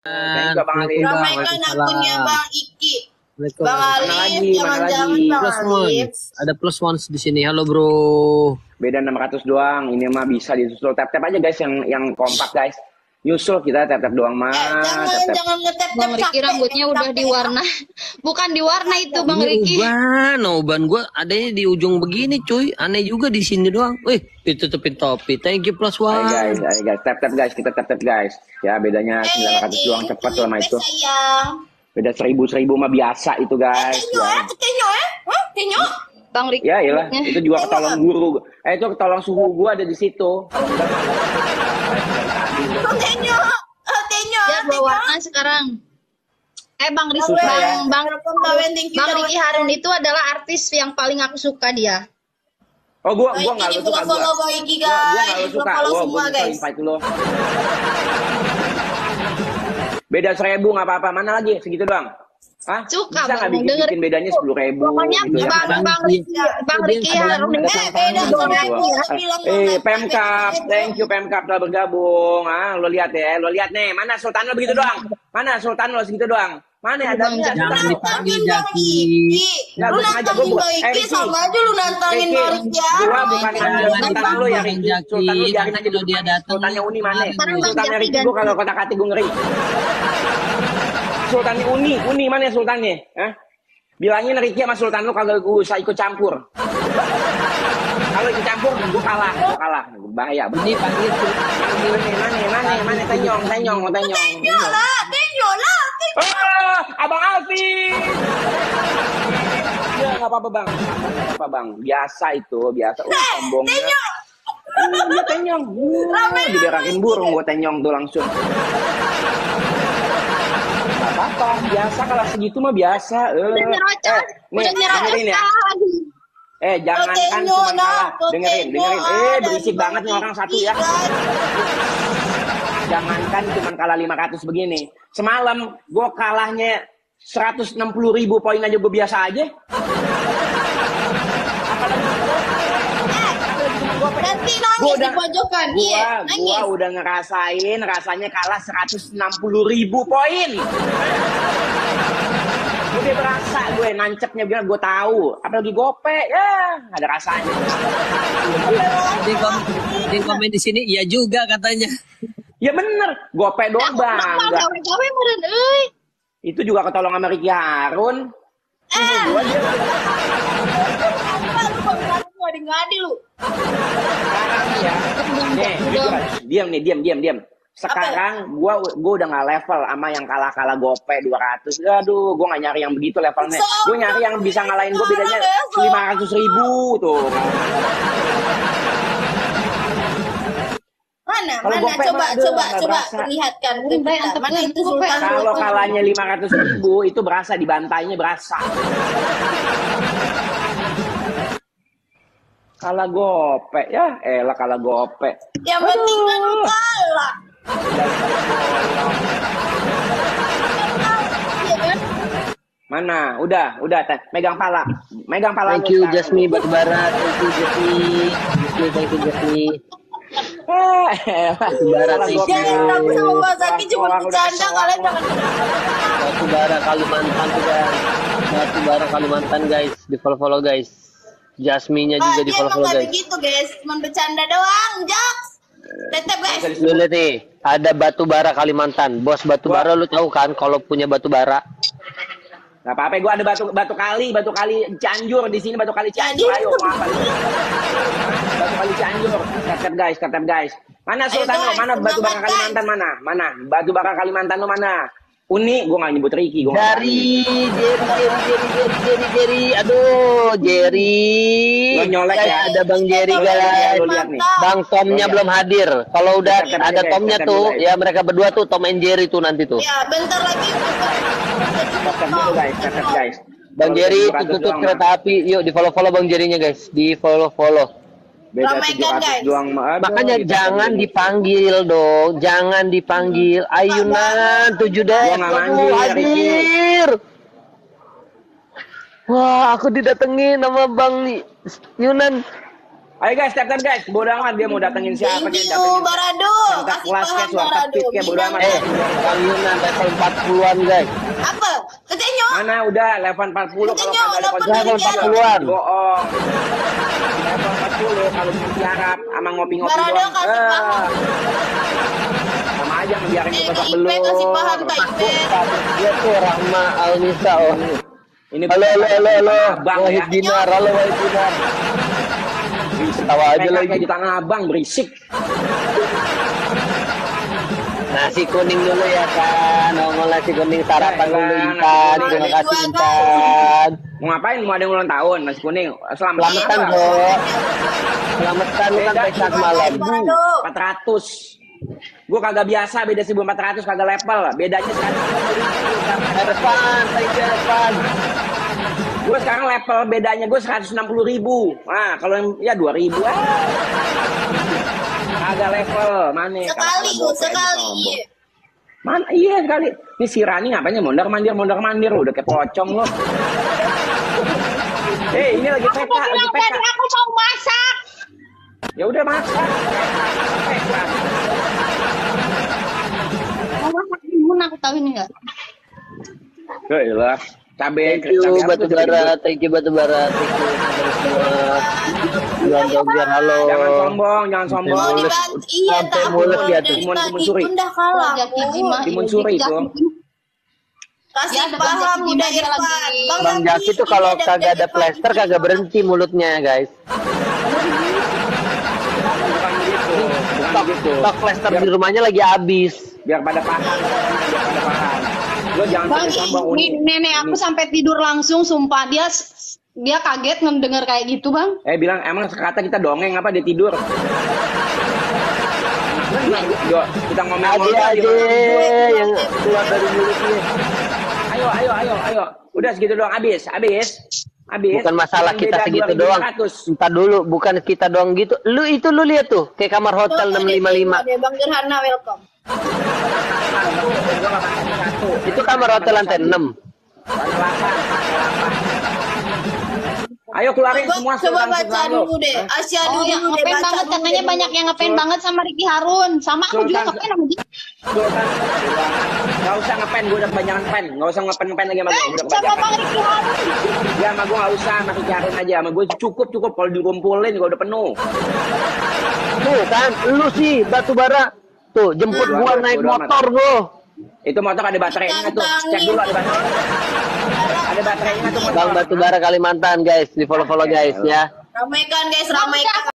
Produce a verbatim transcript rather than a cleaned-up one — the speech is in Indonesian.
Thank you Bang Alif. Ramaikan akunnya Bang Iki. Bang Alif, lagi, jangan-jangan Bang Plus one. Alif. Ada plus one di sini. Halo bro. Beda enam ratus doang. Ini mah bisa disusul. Tap-tap aja guys yang yang kompak guys. Nyusul kita tap-tap doang mah. Eh, jangan Tap-tap. jangan ngetap Bang Riki rambutnya udah diwarna. Bukan diwarna itu Bang Ini Riki. uban, uban gua adanya di ujung begini cuy. Aneh juga di sini doang. Wih, ditutupin topi. Thank you plus Ayo one. guys, ayo guys, tap-tap guys, kita tap-tap guys. Ya bedanya sembilan ratus doang cepat lama itu. Sayang. Beda seribu-seribu mah biasa itu guys. Tenyo eh, Ya. tenyo eh. Hah, tenyo. Bang Riki. Ya iyalah, itu juga ketolong guru. Eh itu ketolong suhu gua ada di situ. Tenyo. Oh, tenyo. Dia bawa warna sekarang. Eh Bang Riki, Susah Bang, ya. Bang, Kawan, thank you, Bang kawan. Riki Harun itu adalah artis yang paling aku suka dia. Oh gua Bang gua Iki enggak di lu suka gua. follow Bang Iki Gua gua guys. enggak lu suka. Follow Gua semua gua guys. invite lu. Beda seribu nggak apa-apa. Mana lagi? Segitu doang. Hah? Suka, Bisa nggak Bang. bikin, Dengerin. bikin bedanya sepuluh ribu? Pokoknya gitu ya? Bang, Bang Riki, Bang Riki Harun itu Eh, beda seribu. Bilang Eh, Pemkap, thank you Pemkap telah bergabung. Ah, lo lihat ya, lo lihat nih. Mana Sultan lo begitu doang? Mana Sultan lo segitu doang? Mana ada Bang, nggak jangan Sultan lo? dipanggil Bang Jaki. Iki. Nggak, Lu gua sengaja, nantangin gua- Bang eh, Iki Riki. sama aja lu nantangin Riki, Bang Riki. gua bukan Jangan nantang Sultan lo ya, Riki. Jaki. Sultan lo biarin Nanti aja kalau dia datang. Sultannya Uni mana? Sekarang Bang Sultannya Jaki Riki gua kalau ganti. kotak-katik gua ngeri. Sultannya Uni, Uni mana Sultannya? Hah? Bilangin Riki sama Sultan lu kagak gue usah ikut campur. Kalau ikut campur gue kalah, gue kalah. Bahaya. Ini panggil Mana, mana, mana, mana, tenyong, tenyong, mau tenyong. Tenyo lah, tenyo lah. tenyo. Ah, Abang Alfi. Ya nggak apa-apa bang, nggak apa bang. Biasa itu, biasa. Oh, sombongnya. Iya tenyong. Uh, diberakin burung gue tenyong tuh langsung. Gak apa-apa, biasa kalau segitu mah biasa. Eh, Udah nyerocos, eh, nih, udah nyerocos dengerin ya. kalah lagi. Eh, jangankan Tenyo cuma lah, kalah. Dengerin, tenyo dengerin. Eh, ada berisik di banget nih Bang orang Iki, satu ya. guys. Jangankan cuma kalah lima ratus begini. Semalam gue kalahnya seratus enam puluh ribu poin aja gue biasa aja. Nanti Gua nangis di udah- pojokan. Gua, Iya, gua nangis. udah ngerasain rasanya kalah seratus enam puluh ribu poin. Udah berasa gue nancepnya bilang gue tahu. Apalagi gope, ya nggak ada rasanya. di komen, di komen di sini iya juga katanya. Ya bener, gope doang Bang, bangga. gawe-gawe meureun euy. Itu juga ketolong sama Riki Harun. Eh, Gua dia apa lu kok ngadi-ngadi lu? sekarang ya. Nih, jujur aja. diam nih, diam, diam, diam. Sekarang gua gua udah nggak level sama yang kalah-kalah gope dua ratus. Aduh, gua nggak nyari yang begitu levelnya. Gua nyari yang bisa ngalahin gua bedanya lima ratus ribu tuh. Mana? Kalau Mana? gopek Coba, mah, aduh, coba, nggak coba berasa. perlihatkan. ke Udah, kita. antep Mana lagi itu gopek. Sultan? Kalau kalahnya lima ratus ribu itu berasa dibantainya berasa. Kalah gope ya, elah kalah gope. Yang penting kan lu kalah. Iya kan? Mana? Udah, udah, teh. Megang pala, megang pala. Thank lu you sekarang. Jasmine Batubara. Thank you Jasmine. Thank you, thank you Jasmine. Eh, elah. Batubara, Kalah thank gope. you. Jangan takut sama Mbak Zaki cuma Orang udah bercanda kesel kalian aku. jangan. Batubara Kalimantan tuh guys. Batubara Kalimantan guys. Di follow follow guys. Jasmine-nya Ah, juga di dia follow emang follow gak guys. begitu guys, cuma bercanda doang, Jaks. Tetep guys. Lu lihat nih, ada Batubara Kalimantan. Bos Batubara lu tahu kan kalau punya Batubara? Gak apa-apa, gue ada batu batu kali, batu kali Cianjur di sini, batu kali Cianjur. Ayo, mau apa? Batu kali Cianjur. Ketep guys, ketep guys. Mana Sultan lo? guys, Mana batu bara semangat, Kalimantan mana? Mana? Batu bara Kalimantan lo mana? Uni, gue gak nyebut Riki. Gua nggak Dari Jerry, Jerry, Jerry, Jerry, Jerry, Jerry. Aduh, Jerry. Lo nyolek Guys, ya? ada Bang Jerry Lo lihat ya, guys. lo lihat nih. Bang Tomnya Lo lihat. belum hadir. Kalau udah Tetep aja, ada guys, Tomnya tetep tuh, dulu, guys. ya mereka berdua tuh Tom and Jerry tuh nanti tuh. Ya, bentar lagi. Ketep dulu guys, ketep guys. Bang Kalau Jerry tujuh ratus tutup doang, kereta api. Yuk di follow follow Bang Jerrynya guys. Di follow follow. Beda Ramaikan, tujuh ratus guys. doang. mah. Aduh, Makanya kita jangan sendiri. dipanggil dong, jangan dipanggil. Ayunan tujuh Gua deh, nggak waduh manggil, hadir. Wah, aku didatengin sama Bang Yunan. Ayo guys, tap tap guys. Bodo amat dia mau datengin siapa Thank kayak you, datengin. Barado. Santa Kasih Claus paham, kayak suara Barado. ketik kayak bodo amat. Eh, Bang Yunan level empat puluhan guys. Apa? Katanya? Mana udah level empat puluh kalau Katanya, kagak ada level konser level empat puluhan. bohong. Level empat puluh kalau mau tiarap sama ngopi-ngopi Barado doang. kasih Eh. paham. Sama aja ngebiarin Eh, kita Kak belum. Ipe kasih paham, Kak Ipe. Dia tuh Rahma Alnisa oh. Ini Halo halo halo halo. Abang Wahid ya. Dinar, halo Wahid Dinar. Tawa aja Mereka lagi. kayak di tanah abang berisik. Nasi kuning dulu ya kan. Nongol nasi kuning sarapan Eh, dulu Bang, Intan. nasi Terima kuning. kasih Dua, Intan. Mau ngapain? Mau ada yang ulang tahun nasi kuning. Selamat. Selamatan bro. Selamatan lu kan Beda pesak cuma malam. Barado. empat ratus. Gue kagak biasa beda seribu empat ratus kagak level. Bedanya seratus. Ervan, thank you Ervan. Gue sekarang level bedanya gue seratus enam puluh ribu. Nah, kalau yang ya dua ribu ah. Kagak level. Mana? Sekali, Kalau Gus, sekali. sombong. Mana? Iya sekali. Ini si Rani ngapainnya mondar mandir mondar mandir udah kayak pocong lo. Eh, ini lagi P K, lagi P K. Aku mau masak. Ya udah masak. P K. Mau masak timun aku tahu ini enggak? Ya iyalah. Cabe, Thank you cabe apa batu tuh, bara, cabe thank you batu bara, thank you semua. Jual doger halo. Jangan sombong, jangan sombong. Mau Mulut. dibantu. Iya, Sampai tak. mulut dia tuh. Timun- timun suri. Itu udah kalah. Jaki Jima. Timun suri itu. Kasih Ya, ada Bang paham Jaki udah Jima dia Irfan. lagi. Bang Jaki tuh kalau kagak ada plester kagak berhenti mulutnya guys. Bukan gitu, bukan Stok, gitu. stok plester di rumahnya lagi habis. Biar pada paham, biar pada paham. Lo jangan Bang, sampai sombong ini Uni. nenek aku sampai tidur langsung, sumpah dia dia kaget ngedenger kayak gitu, Bang. Eh bilang emang sekata kita dongeng apa dia tidur? Yo, kita ngomong-ngomong Aja lagi. aja yang keluar dari mulutnya. Ayo, ayo, ayo, ayo. Udah segitu doang, habis, habis. Habis. Bukan masalah Cuman kita beda segitu dua ribu doang. lima ratus. Entar dulu, bukan kita doang gitu. Lu itu lu lihat tuh, kayak kamar hotel enam lima lima. Ada Bang Gerhana welcome. Gua nggak pakai satu. Itu kamar hotel lantai enam. Lantai delapan, lantai delapan. Ayo keluarin Coba, semua coba sultan baca sultan lo. dulu deh. Asia Oh, dulu yang deh. ngepen baca banget dulu katanya deh. banyak yang ngepen Sul- banget sama Ricky Harun. Sama aku juga Sultan- ngepen sama dia. Sultan, nggak usah ngepen, gue udah kebanyakan pen. Nggak usah ngepen-ngepen lagi sama gue, udah Sama kebanyakan. Bang Ricky Harun. Ya sama gue nggak usah, masih cariin aja. Sama gue cukup cukup kalau dikumpulin gue udah penuh. Tuh kan, lu sih batu bara. Tuh, jemput Bodo gua amat, naik bodo motor gua. Itu motor ada baterainya tuh. Cek dulu ada baterai. Ada baterainya tuh motor. Bang batu bara Kalimantan guys, di follow-follow guys ya. Ramaikan guys, ramaikan.